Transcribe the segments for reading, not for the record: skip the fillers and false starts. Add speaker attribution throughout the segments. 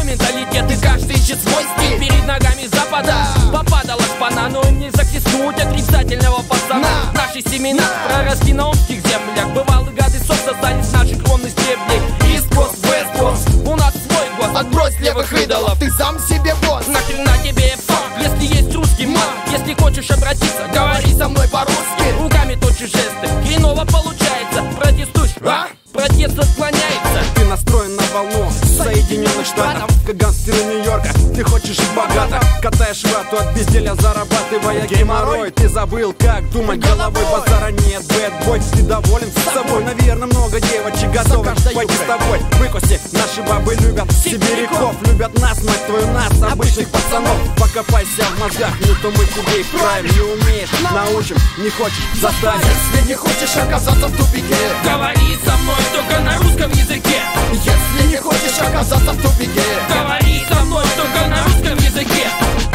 Speaker 1: менталитет, и каждый ищет свой стиль. Перед ногами запада попадала шпана, но им не захлестнуть отрицательного пацана. Наши семена проросли на омских землях. Бывалые гады сок сосали с наших ровных стеблей. Искос, весткос, у нас свой голос.
Speaker 2: Отбрось левых идолов, ты сам себе босс.
Speaker 1: Нахрена тебе фак, если есть русский мат? Если хочешь обратиться, говори со мной по-русски. Руками точишь жесты, хреново получается. Протестуешь, протест отклоняется.
Speaker 3: Ты настроен на волну Соединенных Штатов, как гангстеры Нью-Йорка. Ты хочешь жить богато, катаешь вату от безделия, зарабатывая геморрой. Ты забыл, как думать головой, базара нет, бэтбой. Ты доволен с собой, наверное, много девочек готовы пойти с тобой. Выкуси, наши бабы любят сибиряков, любят нас, мать твою, нас, обычных пацанов. Покопайся в мозгах, не то мы тебе и правим. Не умеешь, научим, не хочешь, заставим.
Speaker 2: Если не хочешь оказаться в тупике,
Speaker 1: говори со мной только на русском языке.
Speaker 2: Если не хочешь оказаться в тупике,
Speaker 1: говори со мной только на русском языке.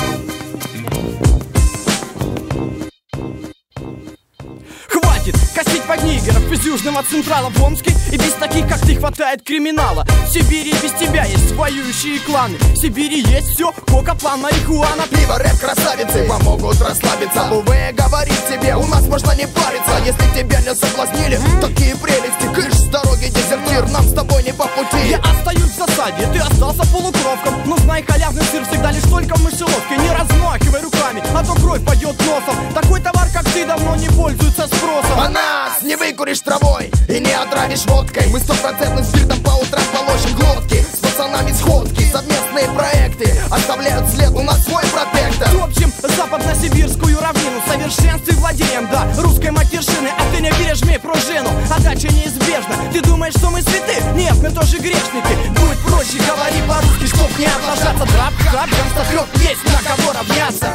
Speaker 4: Хватит косить под нигеров из Южного Централа в Омске. И без таких, как ты, хватает криминала. В Сибири без тебя есть воюющие кланы. В Сибири есть все, кока, план, марихуана.
Speaker 2: пиво, рэп, красавицы помогут расслабиться. УВ говорит тебе, у нас можно не париться. Если тебя не соблазнили, такие прелести. Кыш с дороги, дезертир, нам с тобой не по пути.
Speaker 4: Я остаюсь в засаде, ты остался полукровком. Но знай, халявный сыр всегда лишь только в мышеловке. Не размахивай руками, а то кровь пойдет носом. Такой товар, как ты, давно не пользуется спросом.
Speaker 2: А нас не выкуришь травой и не отравишь водкой. Мы 100% спиртом по утрам положим глотки. С пацанами сходки, совместные проекты оставляют след, у нас свой протектор.
Speaker 4: В общем, западно-сибирскую равнину в совершенстве владеем, да, русской матершины. А ты не пережми пружину, отдача неизбежна. Ты думаешь, что мы святы? Нет, мы тоже грешники. Будь проще, говори по-русски, чтоб не облажаться. Трап, трап, гангстатрёп, есть на кого равняться.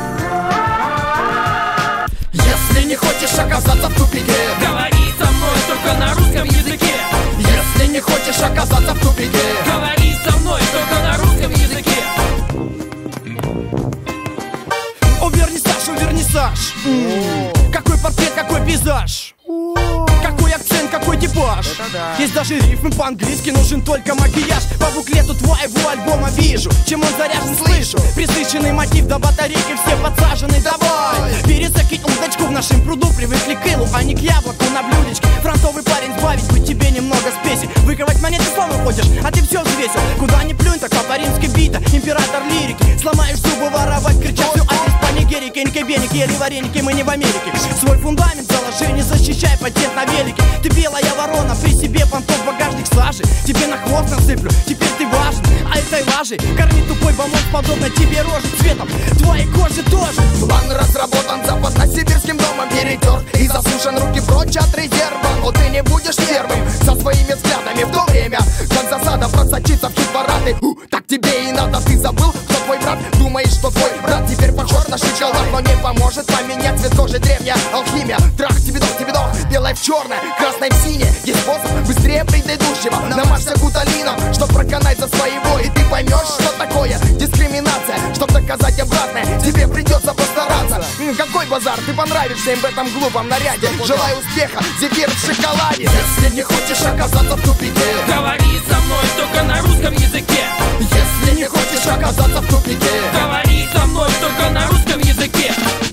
Speaker 2: Если не хочешь оказаться в тупике,
Speaker 1: говори со мной только на русском языке.
Speaker 2: Если не хочешь оказаться в тупике,
Speaker 1: говори со мной только на русском языке.
Speaker 4: О, вернисаж, о, вернисаж. Какой портрет, какой пейзаж. Какой акцент, какой типаж. Есть даже рифмы по-английски, нужен только макияж. По буклету твоего альбома вижу, чем он заряжен, слышу. Присыщенный мотив до батарейки, все подсажены. Давай, пересаки удочку, в нашем пруду привыкли к илу, а не к яблоку на блюдечке. Фронтовый парень, сбавить бы тебе немного спеси. Выковать монеты снова хочешь, а ты все взвесил. Куда ни плюнь, так по-римски бита. Император лирики, сломаешь зубы, воровать, кричать всю адрес по Нигерии. Ники-беники, ели вареники, мы не в Америке. Свой фундамент заложи, не защищай патент на велике. Ты белая ворона, при себе понтов, багажник сажи. Тебе на хвост насыплю, теперь ты важен. А этой лажей корми тупой бомбон, подобно тебе рожи цветом твоей кожи тоже.
Speaker 2: План разработан западно-сибирским домом, перетер и засушен, руки прочь от резерва. Но ты не будешь первым со своими взглядами, в то время как засада просочится в хит-парады. Так тебе и надо, ты забыл, кто твой брат? Думаешь, что твой брат теперь похож на шоколад, но не поможет поменять цвет, тоже древняя алхимия. Трах, тебе дох, белое в черное, красное в синее. Есть способ быстрее предыдущего. Намажься гуталином, чтоб проканать за своего. И ты поймешь, что такое дискриминация. Чтоб доказать обратное, тебе придется постараться. Какой базар, ты понравишься им в этом глупом наряде. Желаю успеха, зефир в шоколаде. Если не хочешь оказаться в тупике,
Speaker 1: говори со мной только на русском языке.
Speaker 2: Если не хочешь оказаться в тупике,
Speaker 1: говори со мной только на русском языке.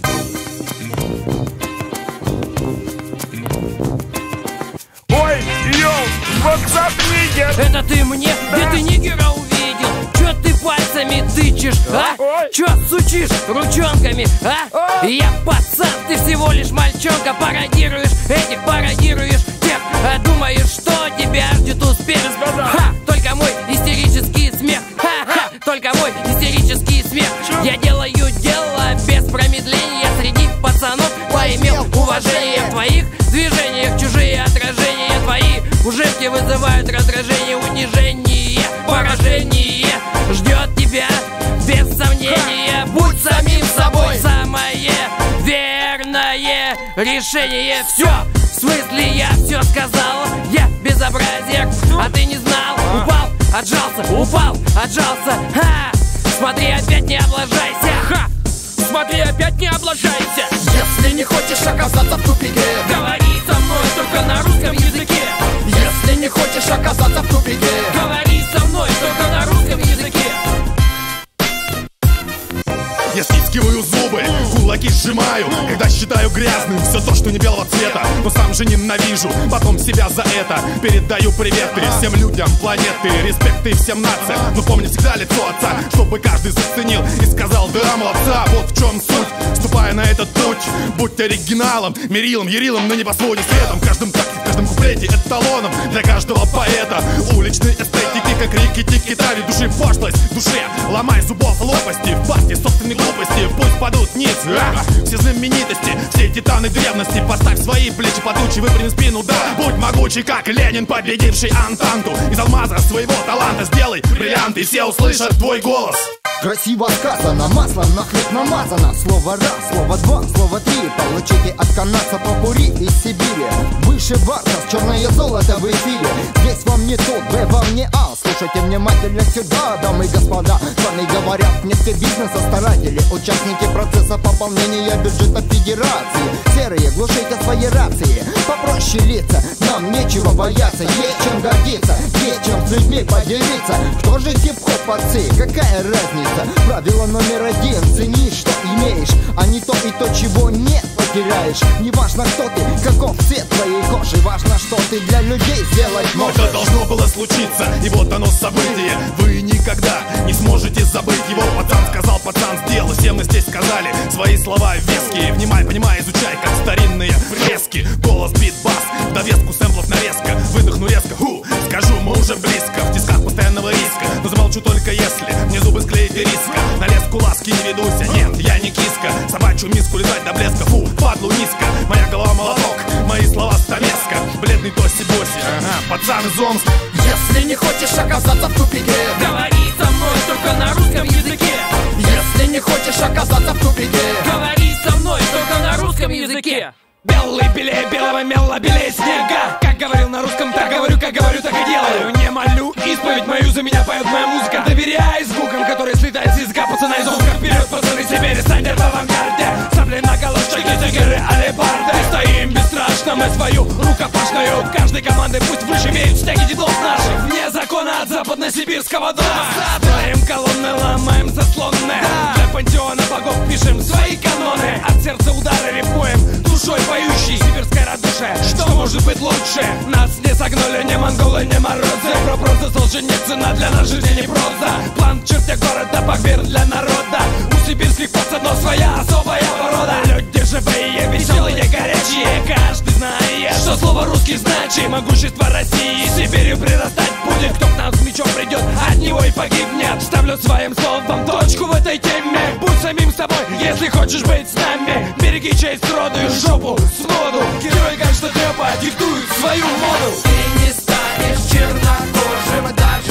Speaker 5: Ой, йоу, WhatsApp нигер.
Speaker 1: Это ты мне? Где ты нигера увидел? Чё ты пальцами тычешь, а? Чё сучишь ручонками, а? Я пацан, ты всего лишь мальчонка. Пародируешь этих, пародируешь тех. Думаешь, что тебя ждет успех? Ха, только мой истерический смех. Ха-ха, только мой истерический смех. Я делаю дело без промедления. Среди пацанов поимел уважение. В твоих движениях чужие отражения твои ужимки вызывают раздражение, унижение, поражение ждет тебя без сомнения. Будь самим собой, самое верное решение. Все, в смысле я все сказал, я безобразие, а ты не знал. Упал, отжался, ха! Смотри, опять не облажайся, ха! Смотри, опять не облажайся.
Speaker 2: Если не хочешь оказаться в тупике,
Speaker 1: говори со мной только на русском языке.
Speaker 2: Если не хочешь оказаться в тупике,
Speaker 1: говори со мной только на русском языке.
Speaker 6: Я стискиваю зубы, кулаки сжимаю, когда считаю грязным все то, что не белого цвета. Но сам же ненавижу, потом себя за это. Передаю приветы всем людям планеты, респекты всем нациям. Но помни всегда лицо отца, чтобы каждый заценил и сказал: да, молодца, вот в чем суть. Ступая на этот путь, будь оригиналом, мерилом, ярилом на небосводе светом. В каждом такте, в каждом куплете эталоном для каждого поэта. Уличной эстетики, как рики, тики-тави. Души пошлость, душе ломай зубов лопасти. В партии собственной глупости пусть падут ниц. Все знаменитости, все титаны древности. Поставь свои плечи подучи, выпрями спину, да. Будь могучий, как Ленин, победивший Антанту. Из алмаза своего таланта сделай бриллиант, и все услышат твой голос.
Speaker 2: Красиво сказано, маслом на хлеб намазано. Слово раз, слово два, слово три. Получите от канадца попури из Сибири. Выше барсов, черное золото в эфире. Здесь вам не тут, Б вам не А. Слушайте внимательно сюда, дамы и господа. С вами говорят нефтебизнеса старатели, участники процесса пополнения бюджета федерации. Серые, глушите свои рации, попроще лица. Нам нечего бояться, есть чем гордиться, есть чем с людьми поделиться. Кто же хип-хоп отцы, какая разница? Правило номер один: цени, что имеешь, а не то и то, чего не потеряешь. Не важно, кто ты, каков цвет твоей кожи, важно, что ты для людей сделать можешь.
Speaker 6: Это должно было случиться, и вот оно событие. Вы никогда не сможете забыть его. Пацан сказал, пацан сделал, все мы здесь сказали свои слова веские. Внимай, понимай, изучай, как старинные фрески. Голос, бит, бас, в довеску сэмплов нарезка. Выдохну резко, скажу, мы уже близко. В тисках постоянного риска, но замолчу только если мне зубы склеить и риска. На леску ласки не ведуся, нет, я не киска. Собачью миску лизать до блеска, падлу низко. Моя голова молоток, мои слова стамеска. Бледный тоси-боси, пацан из Омска.
Speaker 2: Если не хочешь оказаться в тупике,
Speaker 1: говори со мной только на русском языке.
Speaker 2: Если не хочешь оказаться в тупике,
Speaker 1: говори со мной только на русском языке. Белый белее белого, мело белее снега. Как говорил на русском, так говорю, как говорю, так и делаю. Не молю, исповедь мою за меня поет моя музыка. Доверяй звукам, которые слетают с языка пацана из Омска. Вперед, пацаны, Сибири, станет в авангарде. Сабли на колошке, тигеры, алебарды. Стоим бесстрашно, мы свою рукопашную. Каждой команды пусть выше имеют стяги дедов наших. Вне закона от западно-сибирского дома. Строим колонны, ломаем заслоны. Для пантеона богов пишем свои каноны. От сердца удары рифмуем, душой поющий. Сибирская радушие, что может быть лучше? Нас не согнули ни монголы, ни морозы. Про проза Солженицына для нас жизни не проза. План в черте города, погвер для народа. У сибирских пацанов своя особая порода. Люди живые, веселые, горячие. Каждый знает, что слово русский значит. Могущество России Сибирью прирастать будет. Кто к нам с мечом придет, от него и погибнет. Ставлю своим словом точку в этой теме. Будь самим собой, если хочешь быть с нами. Береги честь роду и жопу своду. Герой как что трёпа диктует свою моду.
Speaker 2: ты не станешь чернокожим даже